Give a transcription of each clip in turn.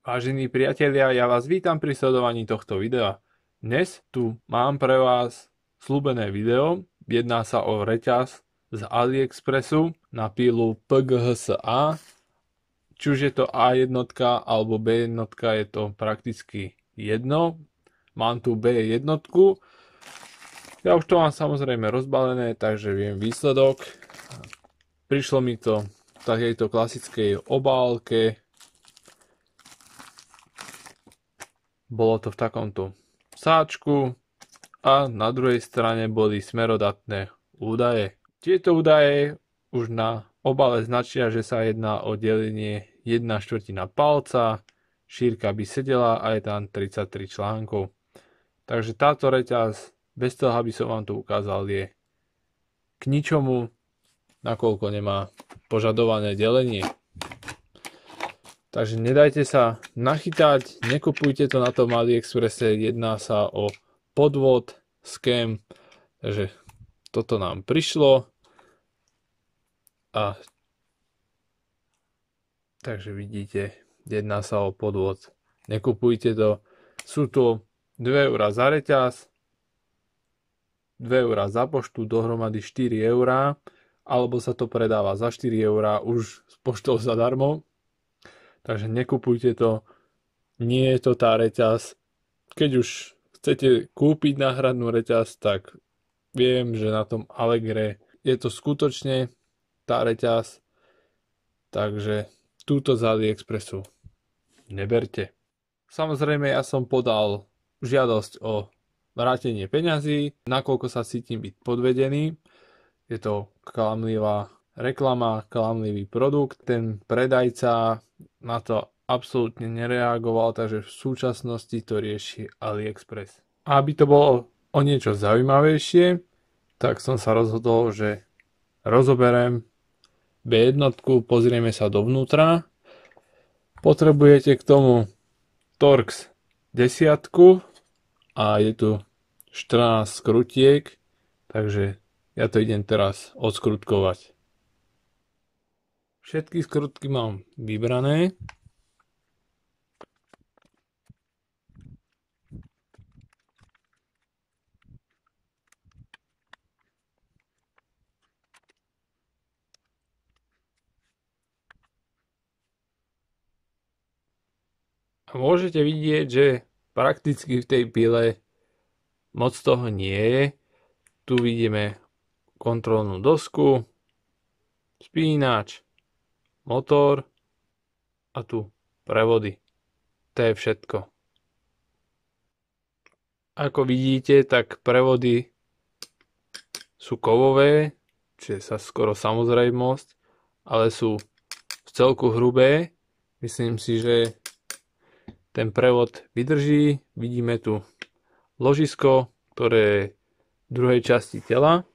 Vážení priatelia, ja vás vítam pri sledovaní tohto videa. Dnes tu mám pre vás sľúbené video. Jedná sa o reťaz z AliExpressu na pílu PGHSA. Či už je to A1 alebo B1, je to prakticky jedno. Mám tu B1. Ja už to mám samozrejme rozbalené, takže viem výsledok. Prišlo mi to v takejto klasickej obálke. Bolo to v takomto sáčku a na druhej strane boli smerodatné údaje. Tieto údaje už na obale značia, že sa jedná o delenie 1/4 palca, šírka by sedela a je tam 33 článkov. Takže táto reťaz, bez toho aby som vám to ukázal, je k ničomu, nakoľko nemá požadované delenie. Takže nedajte sa nachytať, nekupujte to na tom AliExpresse, jedná sa o podvod, scam. Takže toto nám prišlo. A takže vidíte, jedná sa o podvod. Nekupujte to. Sú to 2 € za reťaz, 2 € za poštu, dohromady 4 €, alebo sa to predáva za 4 € už s poštou zadarmo. Takže nekupujte to, nie je to tá reťaz. Keď už chcete kúpiť náhradnú reťaz, tak viem, že na tom Allegre je to skutočne tá reťaz. Takže túto z AliExpressu neberte. Samozrejme, ja som podal žiadosť o vrátenie peňazí, nakoľko sa cítim byť podvedený. Je to klamlivá reklama, klamlivý produkt. Ten predajca na to absolútne nereagoval, takže v súčasnosti to rieši AliExpress. A aby to bolo o niečo zaujímavejšie, tak som sa rozhodol, že rozoberiem B1, pozrieme sa dovnútra. Potrebujete k tomu Torx 10 a je tu 14 skrutiek, takže ja to idem teraz odskrutkovať. Všetky skrutky mám vybrané. A môžete vidieť, že prakticky v tej pile moc toho nie je. Tu vidíme kontrolnú dosku, spínač, motor a tu prevody. To je všetko. Ako vidíte, tak prevody sú kovové, čo je sa skoro samozrejmosť, ale sú v celku hrubé. Myslím si, že ten prevod vydrží. Vidíme tu ložisko, ktoré je v druhej časti tela.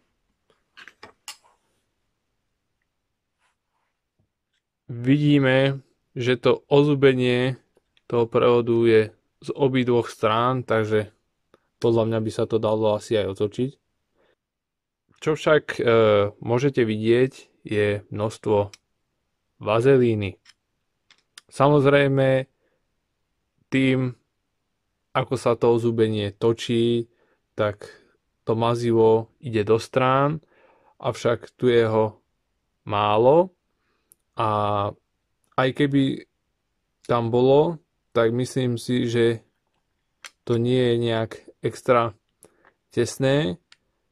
Vidíme, že to ozubenie toho prevodu je z obidvoch strán, takže podľa mňa by sa to dalo asi aj otočiť. Čo však môžete vidieť, je množstvo vazelíny. Samozrejme, tým, ako sa to ozubenie točí, tak to mazivo ide do strán, avšak tu je ho málo. A aj keby tam bolo, tak myslím si, že to nie je nejak extra tesné.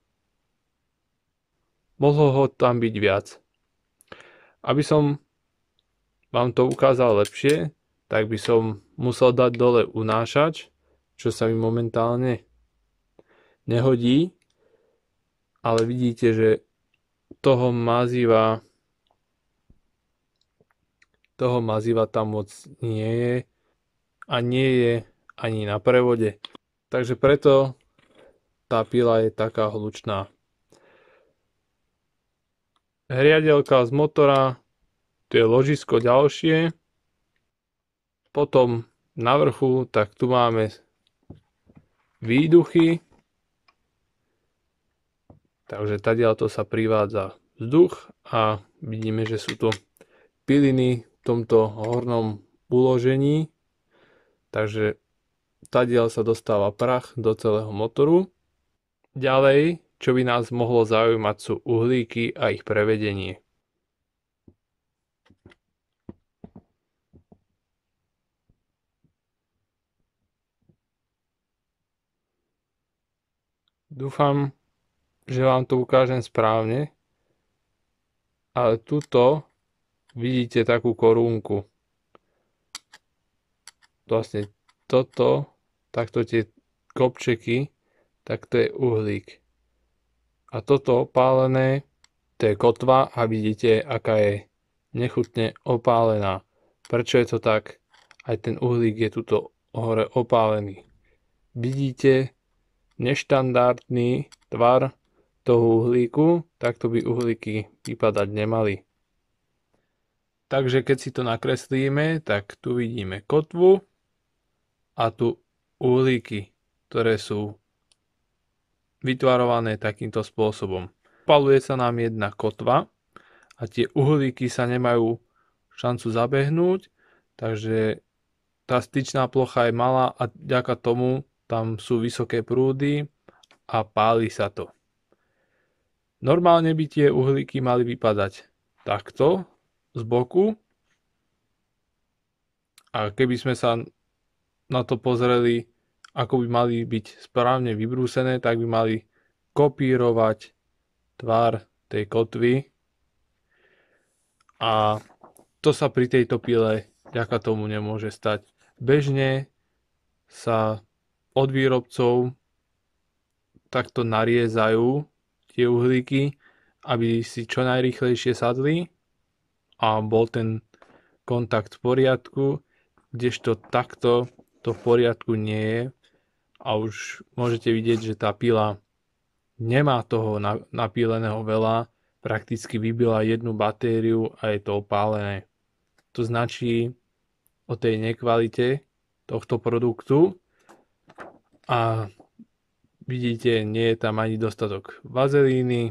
Mohlo ho tam byť viac. Aby som vám to ukázal lepšie, tak by som musel dať dole unášač, čo sa mi momentálne nehodí. Ale vidíte, že toho maziva tam moc nie je a nie je ani na prevode. Takže preto tá pila je taká hlučná. Hriadelka z motora, tu je ložisko ďalšie. Potom na vrchu, tak tu máme výduchy. Takže tadiaľto sa privádza vzduch a vidíme, že sú tu piliny v tomto hornom uložení. Takže tadiaľ sa dostáva prach do celého motoru. Ďalej, čo by nás mohlo zaujímať, sú uhlíky a ich prevedenie. Dúfam, že vám to ukážem správne, ale tuto vidíte takú korúnku. Vlastne toto, takto tie kopčeky, tak to je uhlík. A toto opálené, to je kotva a vidíte, aká je nechutne opálená. Prečo je to tak? Aj ten uhlík je tuto hore opálený. Vidíte neštandardný tvar toho uhlíku, takto by uhlíky vypadať nemali. Takže keď si to nakreslíme, tak tu vidíme kotvu a tu uhlíky, ktoré sú vytvarované takýmto spôsobom. Opaluje sa nám jedna kotva a tie uhlíky sa nemajú šancu zabehnúť, takže tá styčná plocha je malá a vďaka tomu tam sú vysoké prúdy a páli sa to. Normálne by tie uhlíky mali vypadať takto z boku a keby sme sa na to pozreli, ako by mali byť správne vybrúsené, tak by mali kopírovať tvar tej kotvy a to sa pri tejto pile vďaka tomu nemôže stať. Bežne sa od výrobcov takto nariezajú tie uhlíky, aby si čo najrýchlejšie sadli a bol ten kontakt v poriadku, kdežto takto to v poriadku nie je a už môžete vidieť, že tá pila nemá toho napíleného veľa, prakticky vybila jednu batériu a je to opálené. To značí o tej nekvalite tohto produktu a vidíte, nie je tam ani dostatok vazelíny,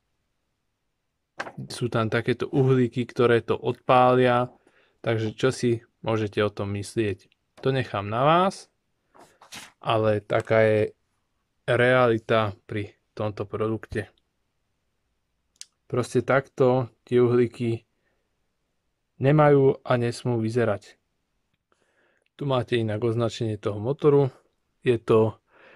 sú tam takéto uhlíky, ktoré to odpália, takže čo si môžete o tom myslieť? To nechám na vás, ale taká je realita pri tomto produkte. Proste takto tie uhlíky nemajú a nesmú vyzerať. Tu máte inak označenie toho motoru. Je to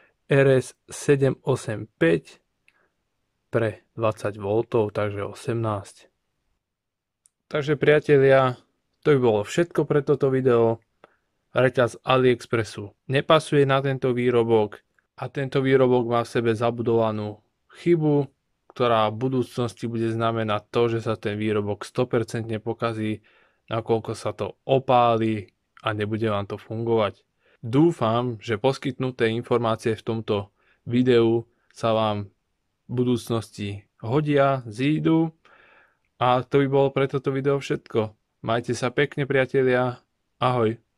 RS785 pre 20 V, takže 18. Takže priatelia, to by bolo všetko pre toto video. Reťaz AliExpressu nepasuje na tento výrobok a tento výrobok má v sebe zabudovanú chybu, ktorá v budúcnosti bude znamenať to, že sa ten výrobok 100% pokazí, nakoľko sa to opáli a nebude vám to fungovať. Dúfam, že poskytnuté informácie v tomto videu sa vám v budúcnosti hodia, zídu a to by bolo pre toto video všetko. Majte sa pekne, priatelia. Ahoj.